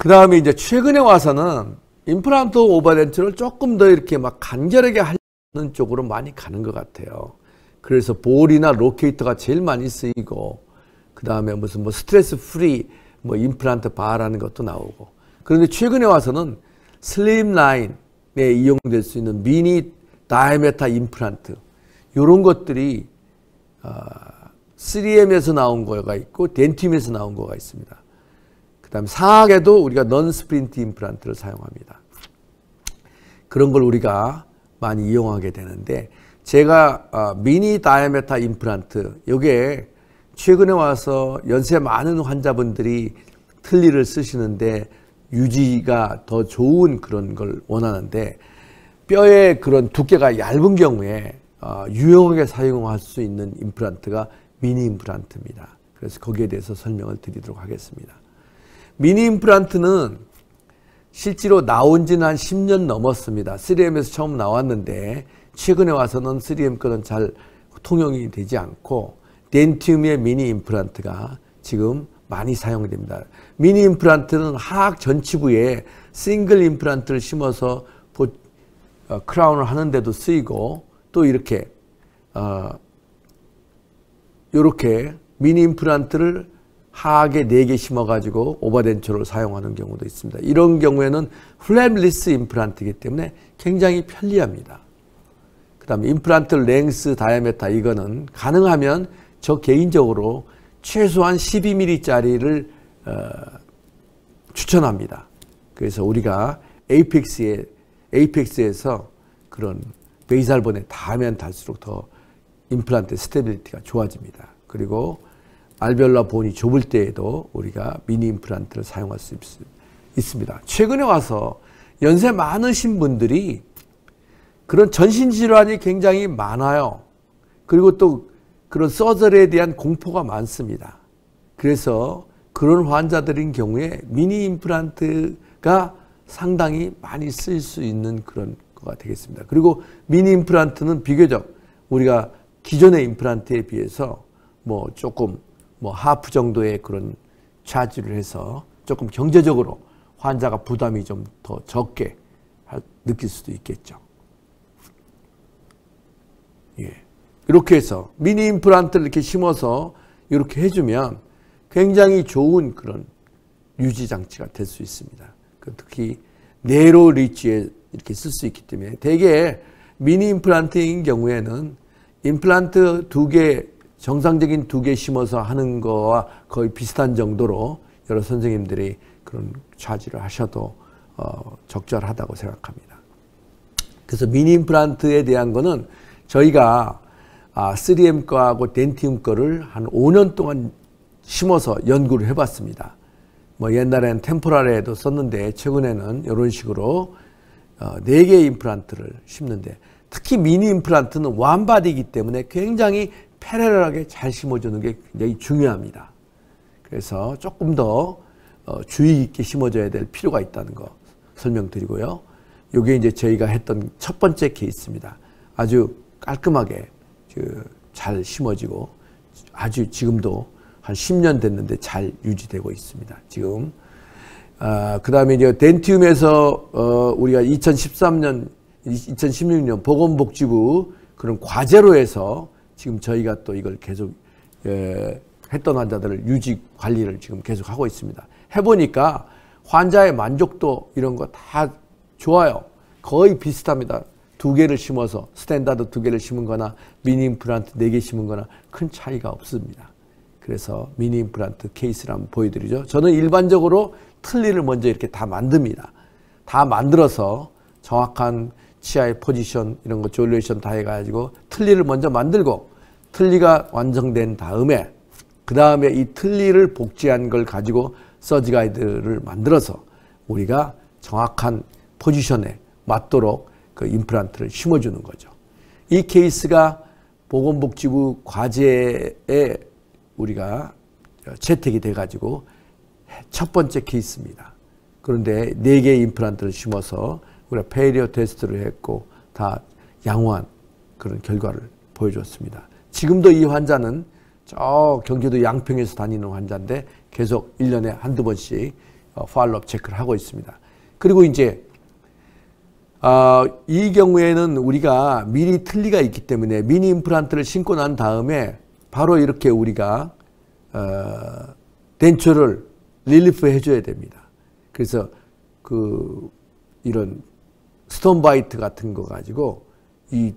그 다음에 이제 최근에 와서는 임플란트 오버덴처를 조금 더 이렇게 막 간결하게 하려는 쪽으로 많이 가는 것 같아요. 그래서 볼이나 로케이터가 제일 많이 쓰이고, 그 다음에 무슨 뭐 스트레스 프리 뭐 임플란트 바라는 것도 나오고. 그런데 최근에 와서는 슬림 라인에 이용될 수 있는 미니 다이아메타 임플란트, 이런 것들이 3M에서 나온 거가 있고 덴튬에서 나온 거가 있습니다. 그 다음에 상하게도 우리가 넌 스프린트 임플란트를 사용합니다. 그런 걸 우리가 많이 이용하게 되는데, 제가 미니 다이아메타 임플란트, 이게 최근에 와서 연세 많은 환자분들이 틀니를 쓰시는데 유지가 더 좋은 그런 걸 원하는데, 뼈의 그런 두께가 얇은 경우에 유용하게 사용할 수 있는 임플란트가 미니 임플란트입니다. 그래서 거기에 대해서 설명을 드리도록 하겠습니다. 미니 임플란트는 실제로 나온 지는 한 10년 넘었습니다. 3M에서 처음 나왔는데 최근에 와서는 3M 거는 잘 통용이 되지 않고 덴튬의 미니 임플란트가 지금 많이 사용됩니다. 미니 임플란트는 하악 전치부에 싱글 임플란트를 심어서 크라운을 하는데도 쓰이고, 또 이렇게 미니 임플란트를 하악에 4개 심어가지고 오버덴처를 사용하는 경우도 있습니다. 이런 경우에는 플랩리스 임플란트이기 때문에 굉장히 편리합니다. 그 다음에 임플란트 랭스 다이아메타, 이거는 가능하면 저 개인적으로 최소한 12mm짜리를 추천합니다. 그래서 우리가 에이펙스에서 그런 베이살본에 닿으면 닿을수록 더 임플란트 스테빌리티가 좋아집니다. 그리고 알베올라 본이 좁을 때에도 우리가 미니 임플란트를 사용할 수 있습니다. 최근에 와서 연세 많으신 분들이 그런 전신질환이 굉장히 많아요. 그리고 또 그런 서저리에 대한 공포가 많습니다. 그래서 그런 환자들인 경우에 미니 임플란트가 상당히 많이 쓸 수 있는 그런 거가 되겠습니다. 그리고 미니 임플란트는 비교적 우리가 기존의 임플란트에 비해서 뭐 조금 하프 정도의 그런 차지를 해서 조금 경제적으로 환자가 부담이 좀 더 적게 느낄 수도 있겠죠. 예. 이렇게 해서 미니 임플란트를 이렇게 심어서 이렇게 해주면 굉장히 좋은 그런 유지 장치가 될 수 있습니다. 특히 네로 리치에 이렇게 쓸 수 있기 때문에 대개 미니 임플란트인 경우에는 임플란트 2개, 정상적인 2개 심어서 하는 거와 거의 비슷한 정도로 여러 선생님들이 그런 차지를 하셔도 적절하다고 생각합니다. 그래서 미니 임플란트에 대한 거는 저희가 3M 거하고 덴튬 거를 한 5년 동안 심어서 연구를 해봤습니다. 뭐 옛날에는 템포랄에도 썼는데 최근에는 이런 식으로 4개의 임플란트를 심는데, 특히 미니 임플란트는 완바디이기 때문에 굉장히 패러럴하게 잘 심어주는 게 굉장히 중요합니다. 그래서 조금 더 주의 깊게 심어줘야 될 필요가 있다는 거 설명드리고요. 이게 이제 저희가 했던 첫 번째 케이스입니다. 아주 깔끔하게 잘 심어지고 아주 지금도 한 10년 됐는데 잘 유지되고 있습니다. 지금 그 다음에 이제 덴튬에서 우리가 2013년, 2016년 보건복지부 그런 과제로 해서 지금 저희가 또 이걸 계속 했던 환자들을 유지 관리를 지금 계속 하고 있습니다. 해보니까 환자의 만족도 이런 거 다 좋아요. 거의 비슷합니다. 2개를 심어서 스탠다드 2개를 심은 거나 미니 임플란트 4개 심은 거나 큰 차이가 없습니다. 그래서 미니 임플란트 케이스를 한번 보여드리죠. 저는 일반적으로 틀니를 먼저 이렇게 다 만듭니다. 다 만들어서 정확한 치아의 포지션 이런 거 졸레이션 다 해가지고 틀니를 먼저 만들고, 틀니가 완성된 다음에 그 다음에 이 틀니를 복제한 걸 가지고 서지 가이드를 만들어서 우리가 정확한 포지션에 맞도록 그 임플란트를 심어주는 거죠. 이 케이스가 보건복지부 과제에 우리가 채택이 돼가지고 첫 번째 케이스입니다. 그런데 4개의 임플란트를 심어서 우리가 페일리어 테스트를 했고 다 양호한 그런 결과를 보여줬습니다. 지금도 이 환자는 저 경기도 양평에서 다니는 환자인데 계속 1년에 한두 번씩 팔로업 체크를 하고 있습니다. 그리고 이제 이 경우에는 우리가 미리 틀니가 있기 때문에 미니 임플란트를 신고 난 다음에 바로 이렇게 우리가 덴처를 릴리프 해줘야 됩니다. 그래서 이런 스톤 바이트 같은 거 가지고 이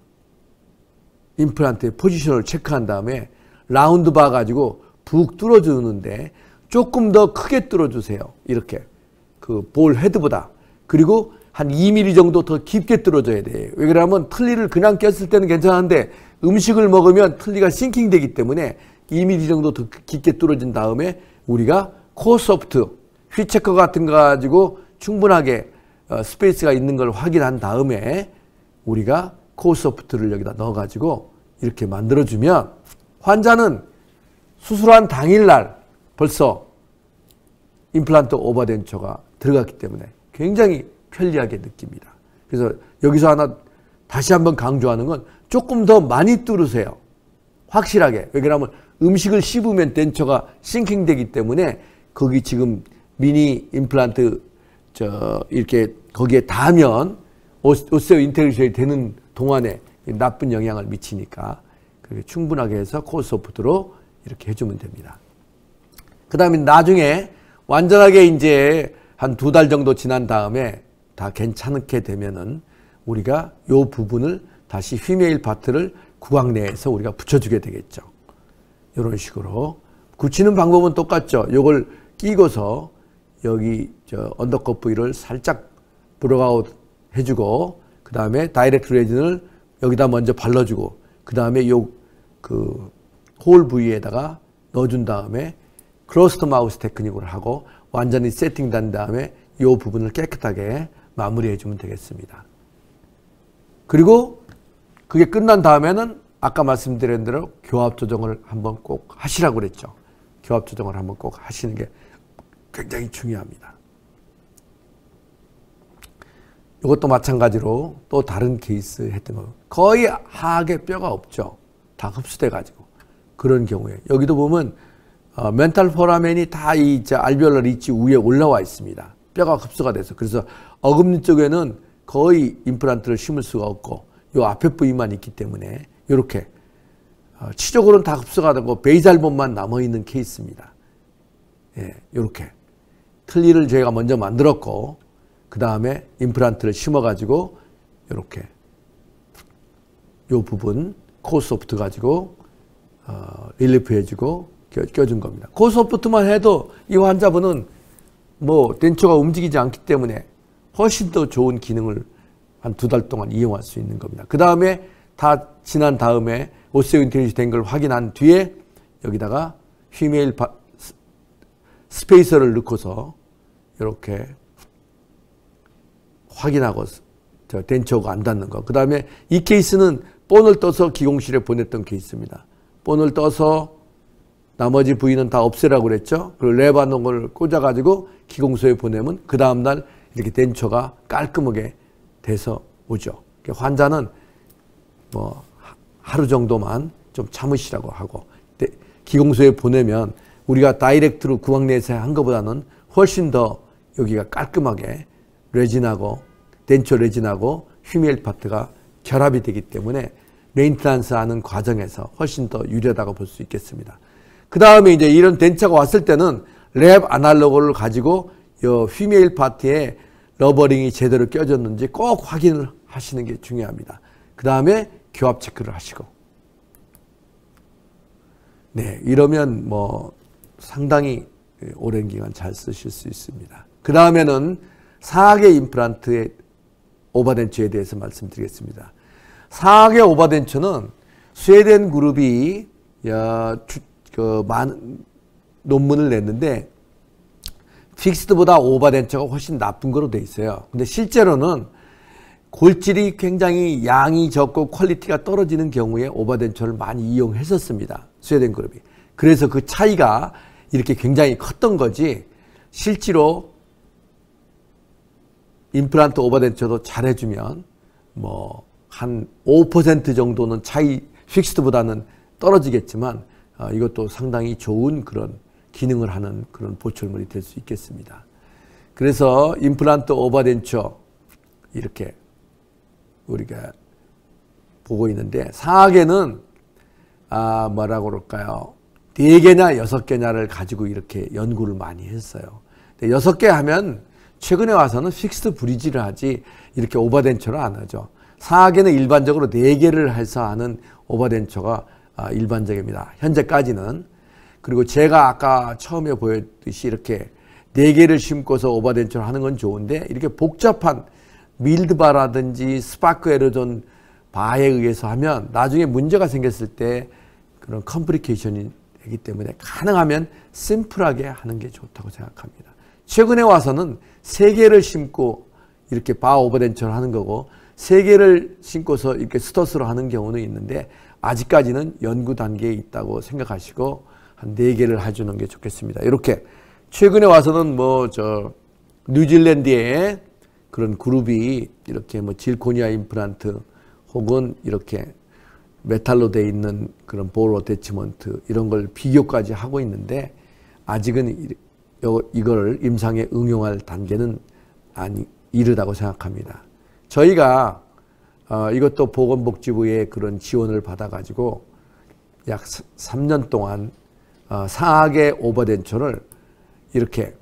임플란트의 포지션을 체크한 다음에 라운드 바 가지고 푹 뚫어주는데 조금 더 크게 뚫어주세요. 이렇게 그 볼 헤드보다. 그리고 한 2mm 정도 더 깊게 뚫어줘야 돼요. 왜 그러냐면 틀니를 그냥 꼈을 때는 괜찮은데 음식을 먹으면 틀니가 싱킹 되기 때문에 2mm 정도 더 깊게 뚫어진 다음에 우리가 코소프트, 휘체커 같은 거 가지고 충분하게 스페이스가 있는 걸 확인한 다음에 우리가 코소프트를 여기다 넣어가지고 이렇게 만들어주면 환자는 수술한 당일날 벌써 임플란트 오버덴처가 들어갔기 때문에 굉장히 편리하게 느낍니다. 그래서 여기서 하나 다시 한번 강조하는 건 조금 더 많이 뚫으세요. 확실하게. 왜 그러냐면 음식을 씹으면 덴처가 싱킹되기 때문에 거기 지금 미니 임플란트 이렇게 거기에 닿으면 오세오 인테그레이션이 되는 동안에 나쁜 영향을 미치니까 그렇게 충분하게 해서 코소프트로 이렇게 해주면 됩니다. 그 다음에 나중에 완전하게 이제 한 2달 정도 지난 다음에 다 괜찮게 되면은 우리가 요 부분을 다시 휘메일 파트를 구강 내에서 우리가 붙여주게 되겠죠. 이런 식으로 굳히는 방법은 똑같죠. 요걸 끼고서 여기 언더컷 부위를 살짝 브로아웃 해주고 그 다음에 다이렉트 레진을 여기다 먼저 발라주고 그 다음에 요 홀 부위에다가 넣어준 다음에 클로스드 마우스 테크닉으로 하고 완전히 세팅된 다음에 이 부분을 깨끗하게 마무리해 주면 되겠습니다. 그리고 그게 끝난 다음에는 아까 말씀드린 대로 교합 조정을 한번 꼭 하시라고 그랬죠. 교합 조정을 한번 꼭 하시는 게 굉장히 중요합니다. 이것도 마찬가지로 또 다른 케이스 했던 거 거의 하악에 뼈가 없죠. 다 흡수돼 가지고 그런 경우에 여기도 보면 멘탈 포라멘이 다 이 알베올라 리치 위에 올라와 있습니다. 뼈가 흡수가 돼서 그래서 어금니 쪽에는 거의 임플란트를 심을 수가 없고 요 앞에 부위만 있기 때문에 이렇게 치적으로는 다 흡수가 되고 베이살본만 남아 있는 케이스입니다. 예, 이렇게 틀니를 저희가 먼저 만들었고 그 다음에 임플란트를 심어가지고 이렇게 요 부분 코소프트 가지고 릴리프 해주고 껴준 겁니다. 코소프트만 해도 이 환자분은 뭐 덴처가 움직이지 않기 때문에 훨씬 더 좋은 기능을 한 2달 동안 이용할 수 있는 겁니다. 그 다음에 다 지난 다음에 오세오 인테그레이션 된 걸 확인한 뒤에 여기다가 휘메일 스페이서를 넣고서 이렇게 확인하고 덴처가 안 닿는 거. 그 다음에 이 케이스는 본을 떠서 기공실에 보냈던 케이스입니다. 본을 떠서 나머지 부위는 다 없애라고 그랬죠. 그리고 레바논을 꽂아가지고 기공소에 보내면 그 다음날 이렇게 덴처가 깔끔하게 돼서 오죠. 환자는 뭐 하루 정도만 좀 참으시라고 하고 기공소에 보내면 우리가 다이렉트로 구강 내에서 한 것보다는 훨씬 더 여기가 깔끔하게 레진하고 덴처 레진하고 휘메일 파트가 결합이 되기 때문에 메인테넌스 하는 과정에서 훨씬 더 유리하다고 볼 수 있겠습니다. 그 다음에 이제 이런 덴처가 왔을 때는 랩 아날로그를 가지고 이 휘메일 파트에 러버링이 제대로 껴졌는지 꼭 확인을 하시는 게 중요합니다. 그 다음에 교합 체크를 하시고. 네, 이러면 뭐 상당히 오랜 기간 잘 쓰실 수 있습니다. 그 다음에는 사악의 임플란트의 오버덴처에 대해서 말씀드리겠습니다. 사악의 오버덴처는 스웨덴 그룹이 많은 논문을 냈는데 픽스드보다 오버덴처가 훨씬 나쁜 거로 돼 있어요. 근데 실제로는 골질이 굉장히 양이 적고 퀄리티가 떨어지는 경우에 오버덴처를 많이 이용했었습니다. 스웨덴 그룹이. 그래서 그 차이가 이렇게 굉장히 컸던 거지 실제로 임플란트 오버덴처도 잘해주면 뭐 한 5% 정도는 차이 픽스드보다는 떨어지겠지만 이것도 상당히 좋은 그런 기능을 하는 그런 보철물이 될 수 있겠습니다. 그래서 임플란트 오버덴처 이렇게 우리가 보고 있는데 상하계는 뭐라고 그럴까요? 4개냐 6개냐를 가지고 이렇게 연구를 많이 했어요. 6개 하면 최근에 와서는 픽스드 브리지를 하지 이렇게 오버덴처를 안 하죠. 상하계는 일반적으로 4개를 해서 하는 오버덴처가 일반적입니다. 현재까지는. 그리고 제가 아까 처음에 보였듯이 이렇게 4개를 심고서 오버덴처를 하는 건 좋은데 이렇게 복잡한 밀드바라든지 스파크 에로존 바에 의해서 하면 나중에 문제가 생겼을 때 그런 컴플리케이션이 되기 때문에 가능하면 심플하게 하는 게 좋다고 생각합니다. 최근에 와서는 3개를 심고 이렇게 바 오버덴처를 하는 거고 3개를 심고서 이렇게 스터스로 하는 경우는 있는데 아직까지는 연구 단계에 있다고 생각하시고 한 4개를 해주는 게 좋겠습니다. 이렇게 최근에 와서는 뉴질랜드에 그런 그룹이 이렇게 질코니아 임플란트 혹은 이렇게 메탈로 돼 있는 그런 볼 어태치먼트 이런 걸 비교까지 하고 있는데 아직은 이걸 임상에 응용할 단계는 이르다고 생각합니다. 저희가 이것도 보건복지부의 그런 지원을 받아가지고 약 3년 동안 상하계 오버덴처를 이렇게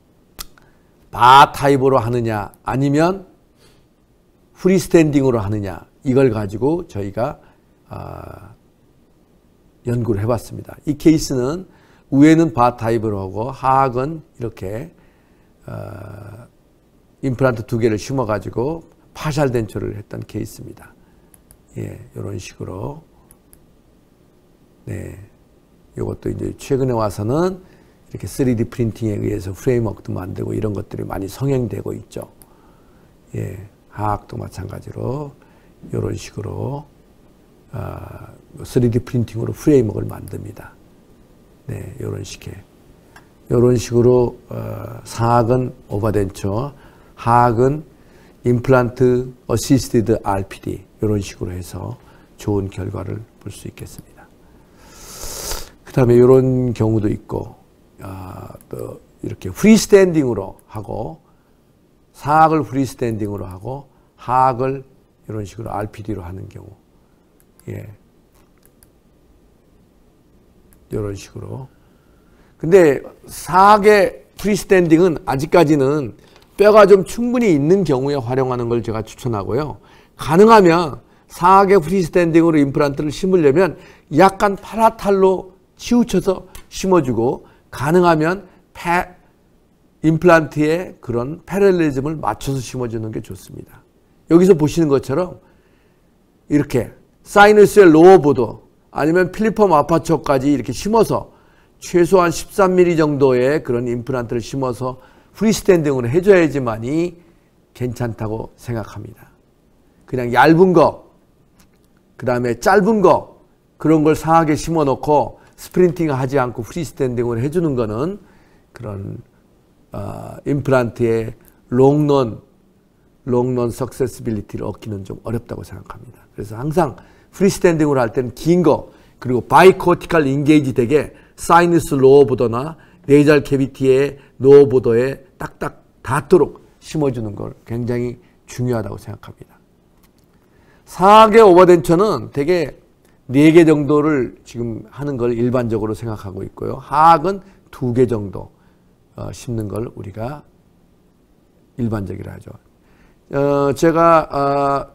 바 타입으로 하느냐 아니면 프리스탠딩으로 하느냐 이걸 가지고 저희가 연구를 해봤습니다. 이 케이스는 위에는 바 타입으로 하고 하악은 이렇게 임플란트 2개를 심어가지고 파샬 덴처를 했던 케이스입니다. 예, 이런 식으로. 네, 이것도 이제 최근에 와서는 이렇게 3D 프린팅에 의해서 프레임워크도 만들고 이런 것들이 많이 성행되고 있죠. 예, 하악도 마찬가지로 이런 식으로 3D 프린팅으로 프레임워크를 만듭니다. 네, 이런 식으로 상악은 오버덴처, 하악은 임플란트 어시스티드 RPD 이런 식으로 해서 좋은 결과를 볼 수 있겠습니다. 그 다음에 이런 경우도 있고 또 이렇게 프리스탠딩으로 하고 상악을 프리스탠딩으로 하고 하악을 이런 식으로 RPD로 하는 경우 예, 이런 식으로. 근데 상악의 프리스탠딩은 아직까지는 뼈가 좀 충분히 있는 경우에 활용하는 걸 제가 추천하고요. 가능하면 상악의 프리스탠딩으로 임플란트를 심으려면 약간 파라탈로 치우쳐서 심어주고 가능하면 임플란트의 그런 패럴리즘을 맞춰서 심어주는 게 좋습니다. 여기서 보시는 것처럼 이렇게 사이너스의 로어 보도 아니면 필리펌 아파처까지 이렇게 심어서 최소한 13mm 정도의 그런 임플란트를 심어서 프리스탠딩으로 해줘야지만이 괜찮다고 생각합니다. 그냥 얇은 거, 그 다음에 짧은 거 그런 걸 상하게 심어놓고 스프린팅 하지 않고 프리스탠딩으로 해주는 거는 그런 임플란트의 롱런 석세스빌리티를 얻기는 좀 어렵다고 생각합니다. 그래서 항상 프리스탠딩으로 할 때는 긴 거 그리고 바이코티칼 인게이지 되게 사이너스 로어 보더나 네이잘 캐비티의 로어 보더에 딱딱 닿도록 심어주는 걸 굉장히 중요하다고 생각합니다. 상하계 오버덴처는 되게 4개 정도를 지금 하는 걸 일반적으로 생각하고 있고요. 하악은 2개 정도 심는 걸 우리가 일반적이라 하죠. 제가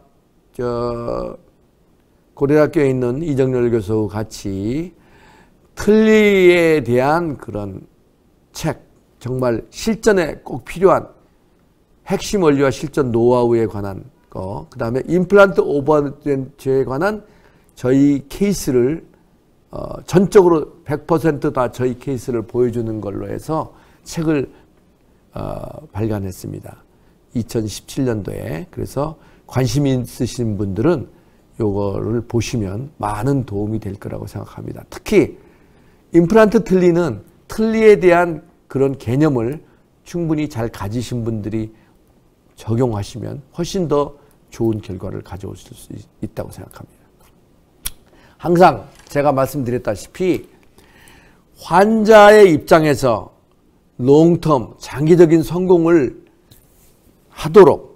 고려대학교에 있는 이정렬 교수와 같이 틀니에 대한 그런 책, 정말 실전에 꼭 필요한 핵심 원리와 실전 노하우에 관한 거, 그 다음에 임플란트 오버덴처에 관한 저희 케이스를 전적으로 100% 다 저희 케이스를 보여주는 걸로 해서 책을 발간했습니다. 2017년도에. 그래서 관심 있으신 분들은 요거를 보시면 많은 도움이 될 거라고 생각합니다. 특히 임플란트 틀니는 틀니에 대한 그런 개념을 충분히 잘 가지신 분들이 적용하시면 훨씬 더 좋은 결과를 가져오실 수 있다고 생각합니다. 항상 제가 말씀드렸다시피 환자의 입장에서 롱텀, 장기적인 성공을 하도록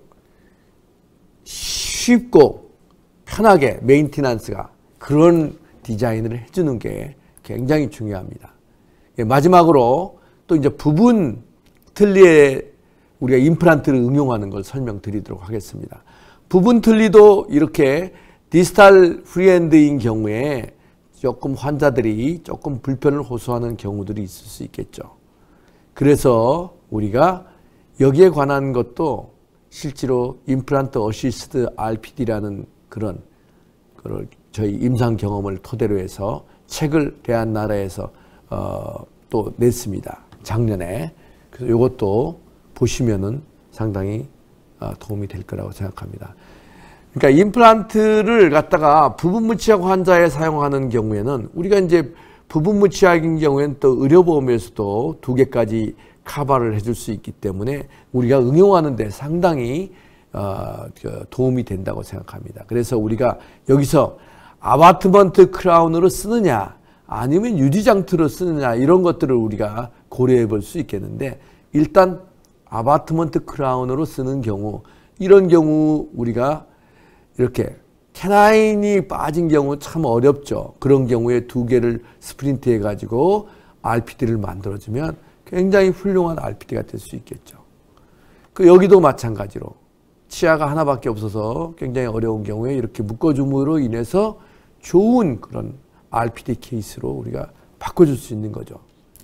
쉽고 편하게 메인티넌스가 그런 디자인을 해주는 게 굉장히 중요합니다. 마지막으로 또 이제 부분 틀니에 우리가 임플란트를 응용하는 걸 설명드리도록 하겠습니다. 부분 틀니도 이렇게 디스탈 프리핸드인 경우에 조금 환자들이 조금 불편을 호소하는 경우들이 있을 수 있겠죠. 그래서 우리가 여기에 관한 것도 실제로 임플란트 어시스트 RPD라는 그런 저희 임상 경험을 토대로 해서 책을 대한나라에서 또 냈습니다. 작년에. 그래서 이것도 보시면은 상당히 도움이 될 거라고 생각합니다. 그러니까 임플란트를 갖다가 부분무치약 환자에 사용하는 경우에는 우리가 이제 부분무치약인 경우에는 또 의료보험에서도 2개까지 커버를 해줄 수 있기 때문에 우리가 응용하는 데 상당히 도움이 된다고 생각합니다. 그래서 우리가 여기서 아바트먼트 크라운으로 쓰느냐 아니면 유지장트로 쓰느냐 이런 것들을 우리가 고려해 볼 수 있겠는데 일단 아바트먼트 크라운으로 쓰는 경우 이런 경우 우리가 이렇게 캐나인이 빠진 경우 참 어렵죠. 그런 경우에 2개를 스프린트 해가지고 RPD를 만들어주면 굉장히 훌륭한 RPD가 될 수 있겠죠. 여기도 마찬가지로 치아가 하나밖에 없어서 굉장히 어려운 경우에 이렇게 묶어줌으로 인해서 좋은 그런 RPD 케이스로 우리가 바꿔줄 수 있는 거죠.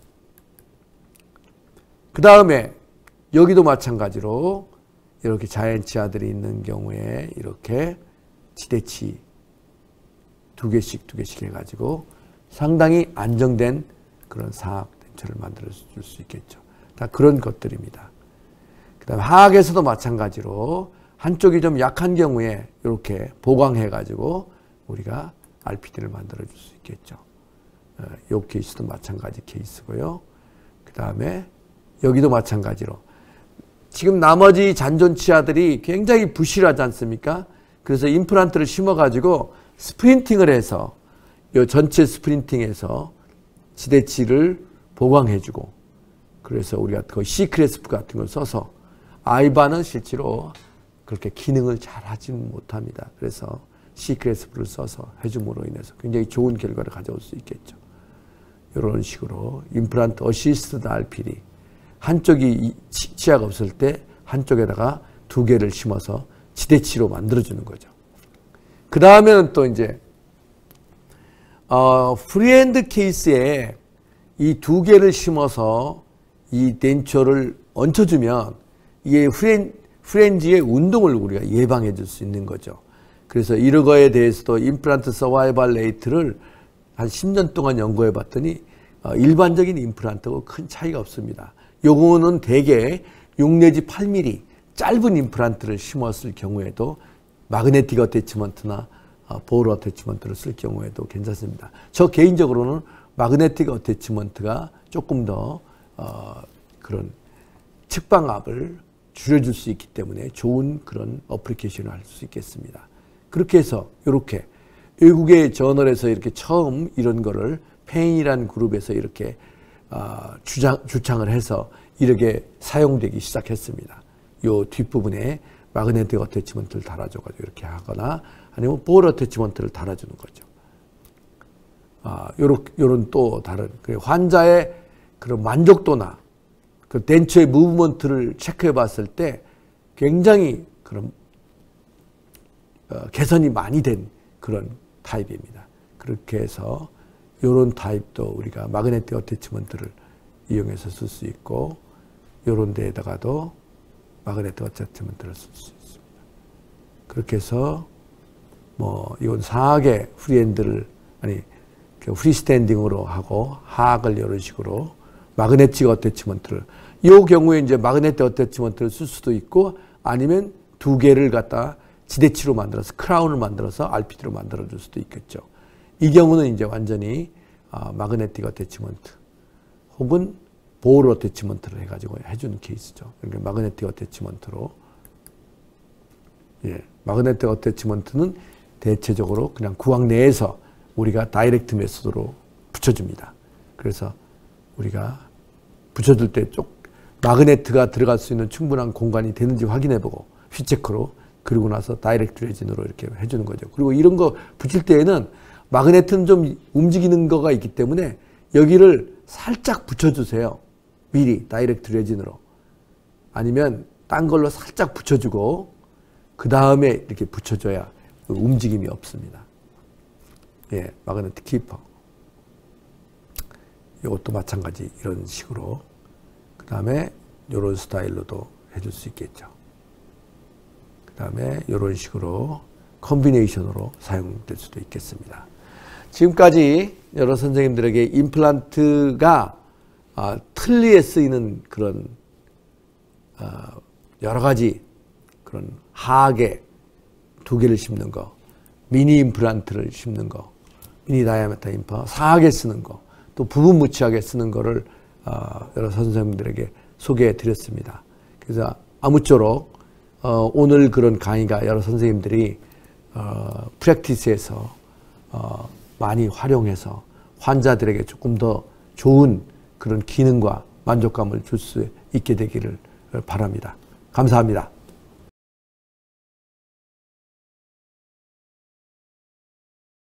그 다음에 여기도 마찬가지로 이렇게 자연 치아들이 있는 경우에 이렇게 지대치 2개씩 해가지고 상당히 안정된 그런 상악 덴처를 만들어 줄 수 있겠죠. 다 그런 것들입니다. 그 다음에 하악에서도 마찬가지로 한쪽이 좀 약한 경우에 이렇게 보강해가지고 우리가 RPD를 만들어 줄 수 있겠죠. 이 케이스도 마찬가지 케이스고요. 그 다음에 여기도 마찬가지로 지금 나머지 잔존 치아들이 굉장히 부실하지 않습니까? 그래서 임플란트를 심어가지고 스프린팅을 해서 이 전체 스프린팅해서 지대치를 보강해주고 그래서 우리가 그 C크레스프 같은 걸 써서 아이바는 실제로 그렇게 기능을 잘 하지는 못합니다. 그래서 C크레스프를 써서 해줌으로 인해서 굉장히 좋은 결과를 가져올 수 있겠죠. 이런 식으로 임플란트 어시스트드 RPD 한쪽이 치아가 없을 때 한쪽에다가 2개를 심어서 지대치로 만들어주는 거죠. 그 다음에는 또 이제 프리핸드 케이스에 이 2개를 심어서 이 덴처를 얹혀주면 이게 프렌지의 운동을 우리가 예방해 줄 수 있는 거죠. 그래서 이런 거에 대해서도 임플란트 서바이벌 레이트를 한 10년 동안 연구해 봤더니 일반적인 임플란트하고 큰 차이가 없습니다. 요거는 대개 6 내지 8mm 짧은 임플란트를 심었을 경우에도 마그네틱 어태치먼트나 볼 어태치먼트를 쓸 경우에도 괜찮습니다. 저 개인적으로는 마그네틱 어태치먼트가 조금 더 그런 측방압을 줄여줄 수 있기 때문에 좋은 그런 어플리케이션을 할 수 있겠습니다. 그렇게 해서 이렇게 외국의 저널에서 이렇게 처음 이런 거를 페인이라는 그룹에서 이렇게 주창을 해서 이렇게 사용되기 시작했습니다. 요 뒷부분에 마그네틱 어태치먼트를 달아줘가지고 이렇게 하거나 아니면 볼 어태치먼트를 달아주는 거죠. 요런 또 다른 환자의 그런 만족도나 그 덴처의 무브먼트를 체크해 봤을 때 굉장히 그런 개선이 많이 된 그런 타입입니다. 그렇게 해서 요런 타입도 우리가 마그네틱 어태치먼트를 이용해서 쓸 수 있고 요런 데에다가도 마그네틱 어태치먼트를 쓸 수 있습니다. 그렇게 해서 뭐 이건 상하게 프리핸드를 프리스탠딩으로 하고 하악을 이런 식으로 마그네틱 어태치먼트를 이 경우에 이제 마그네틱 어태치먼트를 쓸 수도 있고 아니면 2개를 갖다 지대치로 만들어서 크라운을 만들어서 RPD로 만들어 줄 수도 있겠죠. 이 경우는 이제 완전히 마그네틱 어태치먼트 혹은 볼 어태치먼트를 해가지고 해주는 케이스죠. 그러니까 마그네틱 어태치먼트로 마그네틱 어태치먼트는 대체적으로 그냥 구강 내에서 우리가 다이렉트 메소드로 붙여줍니다. 그래서 우리가 붙여줄 때 마그네트가 들어갈 수 있는 충분한 공간이 되는지 확인해보고 휘체크로, 그리고 나서 다이렉트 레진으로 이렇게 해주는 거죠. 그리고 이런 거 붙일 때에는 마그네트는 좀 움직이는 거가 있기 때문에 여기를 살짝 붙여주세요. 미리 다이렉트 레진으로. 아니면 딴 걸로 살짝 붙여주고 그 다음에 이렇게 붙여줘야 움직임이 없습니다. 예, 마그네트 키퍼. 이것도 마찬가지 이런 식으로. 그 다음에 이런 스타일로도 해줄 수 있겠죠. 그 다음에 이런 식으로 컨비네이션으로 사용될 수도 있겠습니다. 지금까지 여러 선생님들에게 임플란트가 틀니에 쓰이는 그런 여러 가지 그런 하악에 2개를 심는 거, 미니 임플란트를 심는 거, 미니 다이아메터 임플란트, 사악에 쓰는 거, 또 부분 무치하게 쓰는 거를 여러 선생님들에게 소개해 드렸습니다. 그래서 아무쪼록 오늘 그런 강의가 여러 선생님들이 프랙티스에서 많이 활용해서 환자들에게 조금 더 좋은 그런 기능과 만족감을 줄 수 있게 되기를 바랍니다. 감사합니다.